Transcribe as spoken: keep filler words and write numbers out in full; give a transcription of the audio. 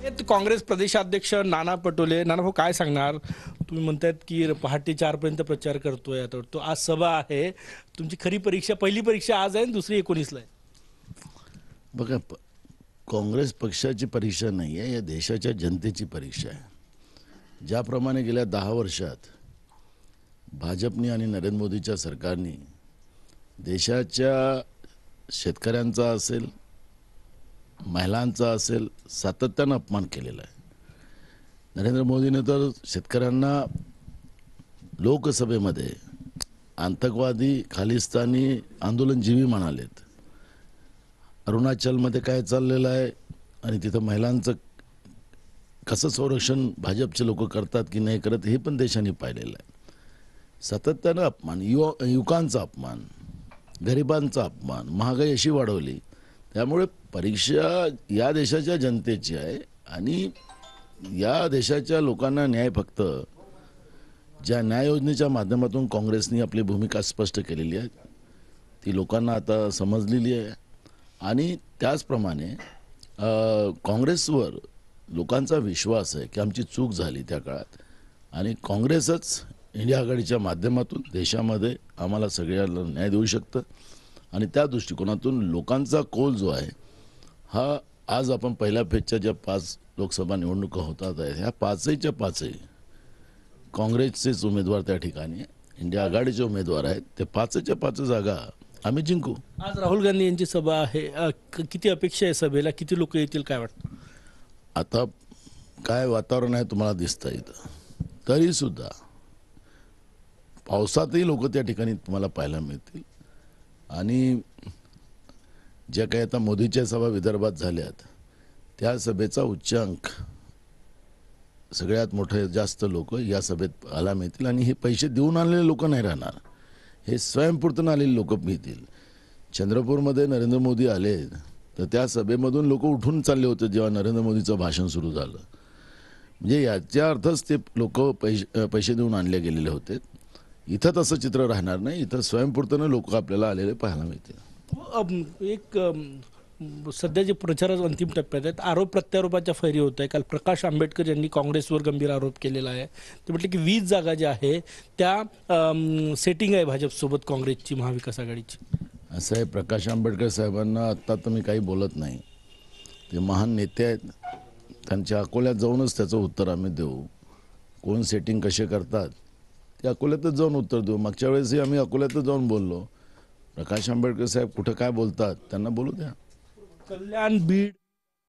आहेत काँग्रेस प्रदेशाध्यक्ष नाना पटोले. नाना भाऊ काय सांगणार? तुम्ही म्हणतायत की पहाटे चार पर्यंत प्रचार करतोय, आता तो आज सभा आहे. तुमची खरी परीक्षा, पहिली परीक्षा आज आहे आणि दुसरी एकोणीसला आहे. बघा, प काँग्रेस पक्षाची परीक्षा नाही आहे, या देशाच्या जनतेची परीक्षा आहे. ज्याप्रमाणे गेल्या दहा वर्षात भाजपनी आणि नरेंद्र मोदीच्या सरकारने देशाच्या शेतकऱ्यांचा असेल, महिलांचा असेल, सातत्यानं अपमान केलेला आहे. नरेंद्र मोदीने तर शेतकऱ्यांना लोकसभेमध्ये आतंकवादी, खालिस्तानी, आंदोलनजीवी म्हणालेत. अरुणाचलमध्ये काय चाललेलं आहे आणि तिथं महिलांचं कसं संरक्षण भाजपचे लोक करतात की नाही करत हे पण देशाने पाहिलेलं आहे. सातत्यानं अपमान, युवा युवकांचा अपमान, गरिबांचा अपमान, महागाई अशी वाढवली. त्यामुळे परीक्षा या देशाच्या जनतेची आहे आणि या देशाच्या लोकांना न्याय फक्त ज्या न्याय योजनेच्या माध्यमातून काँग्रेसने आपली भूमिका स्पष्ट केलेली आहे ती लोकांना आता समजलेली आहे. आणि त्याचप्रमाणे काँग्रेसवर लोकांचा विश्वास आहे की आमची चूक झाली त्या काळात आणि काँग्रेसच इंडिया आघाडीच्या माध्यमातून देशामध्ये आम्हाला सगळ्यांना न्याय देऊ शकतं. आणि त्या दृष्टिकोनातून लोकांचा कौल जो आहे हा आज आपण पहिल्या फेजच्या ज्या पाच लोकसभा निवडणुका होतात आहेत ह्या पाचहीच्या पाचही काँग्रेसचेच उमेदवार त्या ठिकाणी, इंडिया आघाडीचे उमेदवार आहेत. ते पाचच्या पाच जागा आम्ही जिंकू. आज राहुल गांधी यांची सभा आहे. अ, क- किती अपेक्षा आहे सभेला? किती लोक येतील काय वाटतं? आता काय वातावरण आहे तुम्हाला दिसतं इथं, तरीसुद्धा पावसातही लोक त्या ठिकाणी तुम्हाला पाहायला मिळतील. आणि ज्या काही आता मोदीच्या सभा विदर्भात झाल्यात त्या सभेचा उच्चांक सगळ्यात मोठे जास्त लोक या सभेत पाहायला मिळतील. आणि हे पैसे देऊन आलेले लोक नाही राहणार, हे स्वयंपूर्तन आलेले लोक मिळतील. चंद्रपूरमध्ये नरेंद्र मोदी आले तर त्या सभेमधून लोक उठून चालले होते जेव्हा नरेंद्र मोदीचं भाषण सुरू झालं. म्हणजे याच्या अर्थच ते लोक पैसे पैसे देऊन आणले गेलेले होते. इथं तसं चित्र राहणार नाही, इथं स्वयंपूर्तनं लोक आपल्याला आलेले पाहायला मिळतील. अम, एक अम, सध्या जे प्रचाराच्या अंतिम टप्प्यात आहेत, आरोप प्रत्यारोपाच्या फैरी होत आहे. काल प्रकाश आंबेडकर यांनी काँग्रेसवर गंभीर आरोप केलेला आहे. ते म्हटले की वीस जागा ज्या आहे त्या अम, सेटिंग आहे भाजपसोबत काँग्रेसची, महाविकास आघाडीची. असं आहे, प्रकाश आंबेडकर साहेबांना आत्ता तर मी काही बोलत नाही. ते महान नेते आहेत, त्यांच्या अकोल्यात जाऊनच त्याचं उत्तर आम्ही देऊ. कोण सेटिंग कसे करतात ते अकोल्यातच जाऊन उत्तर देऊ. मागच्या वेळेसही आम्ही अकोल्यातच जाऊन बोललो. प्रकाश आंबेडकर साहेब कुठं काय बोलतात त्यांना बोलू द्या. कल्याण, बीड